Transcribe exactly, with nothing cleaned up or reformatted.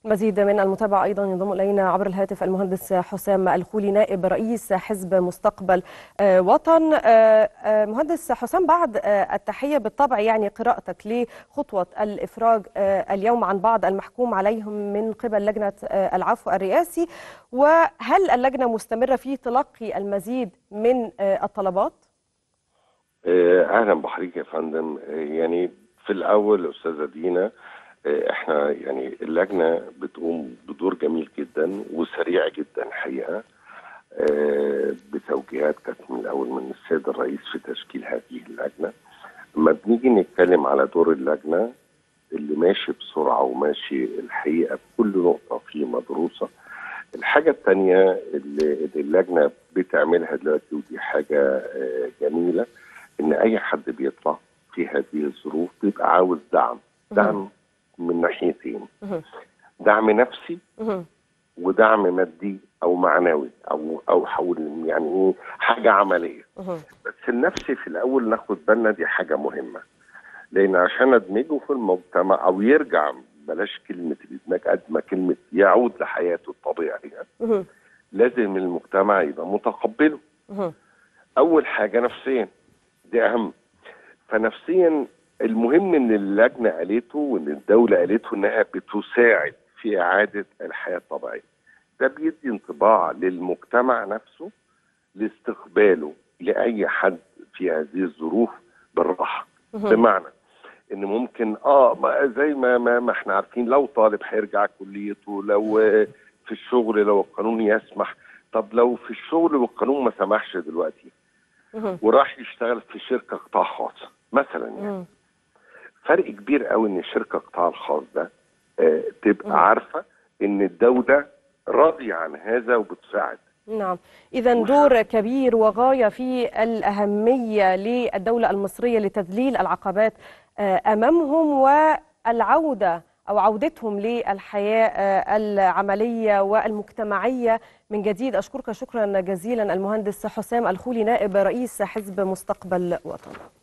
مزيد من المتابعة أيضا ينضم إلينا عبر الهاتف المهندس حسام الخولي نائب رئيس حزب مستقبل وطن. مهندس حسام، بعد التحية بالطبع يعني قراءتك لخطوة الإفراج اليوم عن بعض المحكوم عليهم من قبل لجنة العفو الرئاسي، وهل اللجنة مستمرة في تلقي المزيد من الطلبات؟ أهلا بحضرتك يا فندم. يعني في الأول أستاذة دينا، احنا يعني اللجنه بتقوم بدور جميل جدا وسريع جدا الحقيقه، بتوجيهات كانت من الاول من السيد الرئيس في تشكيل هذه اللجنه. لما بنيجي نتكلم على دور اللجنه اللي ماشي بسرعه وماشي الحقيقه بكل نقطه فيه مدروسه. الحاجه الثانيه اللي اللجنه بتعملها دلوقتي ودي حاجه جميله، ان اي حد بيطلع في هذه الظروف بيبقى عاوز دعم دعم من ناحيتين، دعم نفسي ودعم مادي او معنوي او او حول يعني ايه حاجه عمليه. بس النفسي في الاول ناخد بالنا دي حاجه مهمه، لان عشان ادمجه في المجتمع او يرجع، بلاش كلمه الادماج قد ما كلمه يعود لحياته الطبيعيه، لازم المجتمع يبقى متقبله. اول حاجه نفسيا، دي اهم. فنفسيا المهم ان اللجنه قالته وان الدوله قالته انها بتساعد في اعاده الحياه الطبيعيه. ده بيدي انطباع للمجتمع نفسه لاستقباله لاي حد في هذه الظروف بالراحه. بمعنى ان ممكن اه زي ما ما, ما احنا عارفين، لو طالب هيرجع كليته، لو في الشغل لو القانون يسمح. طب لو في الشغل والقانون ما سمحش دلوقتي وراح يشتغل في شركه قطاع خاص مثلا، يعني فرق كبير قوي ان الشركه القطاع الخاص ده آه تبقى مم. عارفه ان الدوله راضيه عن هذا وبتساعد. نعم، اذا دور كبير وغايه في الاهميه للدوله المصريه لتذليل العقبات آه امامهم والعوده او عودتهم للحياه آه العمليه والمجتمعيه من جديد. اشكرك شكرا جزيلا المهندس حسام الخولي نائب رئيس حزب مستقبل وطن.